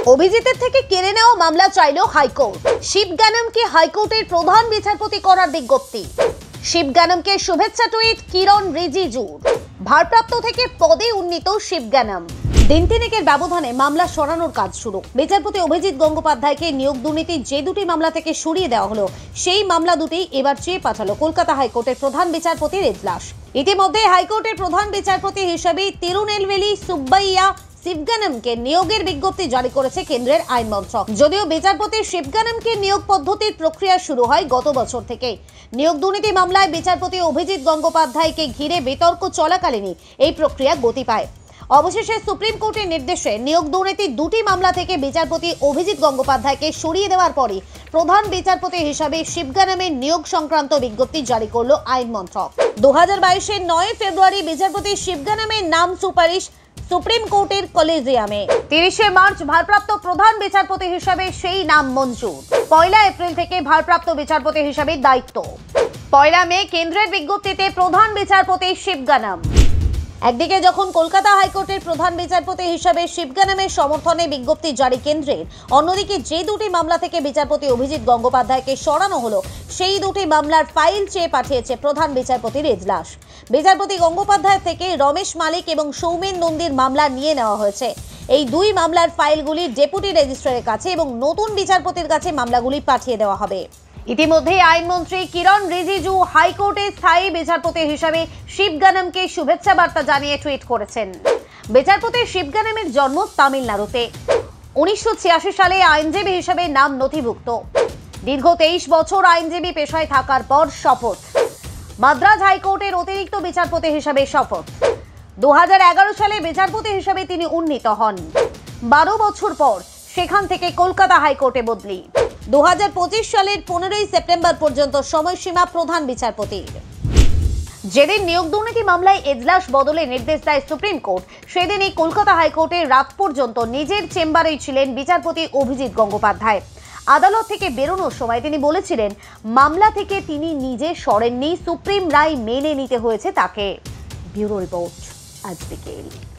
অভিজিতের থেকে কেড়ে নেওয়া মামলা চাইল হাইকোর্ট। শিবগানমকে হাইকোর্টের প্রধান বিচারপতি করার বিজ্ঞপ্তি। শিবগানমকে শুভেচ্ছা টুইট কিরণ রিজিজুর। ভারপ্রাপ্ত থেকে পদে উন্নীত শিবগানম। দিন তিনেকের ব্যবধানে মামলা সরানোর কাজ শুরু। বিচারপতি অভিজিৎ গঙ্গোপাধ্যায়কে নিয়োগ দুর্নীতির যে দুটি মামলা থেকে সরিয়ে দেওয়া হলো, সেই মামলা দুটি এবার চেয়ে পাঠালো কলকাতা হাইকোর্টের প্রধান বিচারপতির এজলাস। ইতিমধ্যে হাইকোর্টের প্রধান বিচারপতি হিসেবে তিরুনেলভেলি সুব্বাইয়া শিবগানমকে নিয়োগের বিজ্ঞপ্তি জারি করেছে কেন্দ্রের আইন মন্ত্রক। যদিও বিচারপতি শিবগানমকে নিয়োগ পদ্ধতির প্রক্রিয়া শুরু হয় গত বছর থেকে। নিয়োগ দুর্নীতি মামলায় বিচারপতি অভিজিৎ গঙ্গোপাধ্যায়কে ঘিরে বিতর্ক চলাকালীনই এই প্রক্রিয়া গতি পায়। অবশেষে সুপ্রিম কোর্টের নির্দেশে নিয়োগ দুর্নীতির দুটি মামলা থেকে বিচারপতি অভিজিৎ গঙ্গোপাধ্যায়কে সরিয়ে দেওয়ার পরই প্রধান বিচারপতি হিসাবে শিবগানমের নিয়োগ সংক্রান্ত বিজ্ঞপ্তি জারি করলো আইন মন্ত্রক। 2022-এর 9 ফেব্রুয়ারি বিচারপতি শিবগানমের নাম সুপারিশ সুপ্রিম কোর্টের কলেজিয়ামে। 30 মার্চ ভারপ্রাপ্ত প্রধান বিচারপতি হিসাবে সেই নাম মঞ্জুর। 1 এপ্রিল থেকে ভারপ্রাপ্ত বিচারপতি হিসাবে দায়িত্ব। 1 মে কেন্দ্রের বিজ্ঞপ্তিতে প্রধান বিচারপতি শিবগানম। একদিকে যখন কলকাতা হাইকোর্টের প্রধান বিচারপতি হিসাবে শিবগানমের সমর্থনে বিজ্ঞপ্তি জারি কেন্দ্রের, অন্যদিকে যে দুটি মামলা থেকে বিচারপতি অভিজিৎ গঙ্গোপাধ্যায়কে সরানো হলো, সেই দুটি মামলার ফাইল চেয়ে পাঠিয়েছে প্রধান বিচারপতির এজলাস। বিচারপতি গঙ্গোপাধ্যায় থেকে রমেশ মালিক এবং সৌমেন নন্দীর মামলা নিয়ে নেওয়া হয়েছে। এই দুই মামলার ফাইলগুলি ডেপুটি রেজিস্ট্রারের কাছে এবং নতুন বিচারপতির কাছে মামলাগুলি পাঠিয়ে দেওয়া হবে। ইতিমধ্যে আইনমন্ত্রী কিরণ রিজিজু হাইকোর্টের স্থায়ী বিচারপতি হিসাবে শিবগানমকে শুভেচ্ছা বার্তা জানিয়ে টুইট করেছেন। বিচারপতি শিবগানমের জন্ম তামিলনাড়ুতে। 1986 সালে আইনজীবী হিসাবে নাম নথিভুক্ত। দীর্ঘ 23 বছর আইনজীবী পেশায় থাকার পর শপথ। মাদ্রাজ হাইকোর্টের অতিরিক্ত বিচারপতি হিসাবে শপথ। 2011 সালে বিচারপতি হিসাবে তিনি উন্নীত হন। 12 বছর পর সেখান থেকে কলকাতা হাইকোর্টে বদলি। 2025 সালের 15 সেপ্টেম্বর পর্যন্ত সময়সীমা প্রধান বিচারপতির। যেদিন নিয়োগ দুর্নীতি মামলায় এজলাস বদলে নির্দেশ দেয় সুপ্রিম কোর্ট, সেদিনই কলকাতা হাইকোর্টে রাত পর্যন্ত নিজের চেম্বারেই ছিলেন বিচারপতি অভিজিৎ গঙ্গোপাধ্যায়। আদালত থেকে বেরোনোর সময় তিনি বলেছিলেন, মামলা থেকে তিনি নিজে সরেননি, সুপ্রিম রায় মেনে নিতে হয়েছে তাকে। ব্যুরো রিপোর্ট, আজ বিকেল।